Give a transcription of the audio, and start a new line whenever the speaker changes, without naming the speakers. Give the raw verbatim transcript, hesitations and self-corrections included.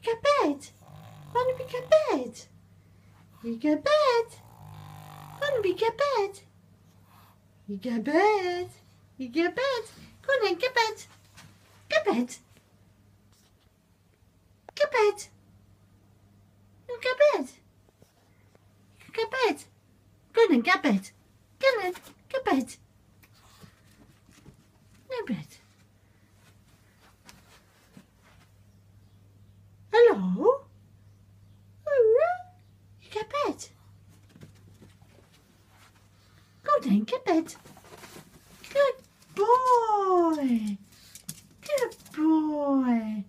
go bed. Barnaby, go bed. You go bed. Barnaby, go bed. You go bed. You go bed. Go on then, go bed. Go bed. Go bed. You go bed. You go bed. Go on then, go bed. Go on then, go bed. No bed. Hello? You go bed. Go then, go bed. Good boy. Good boy.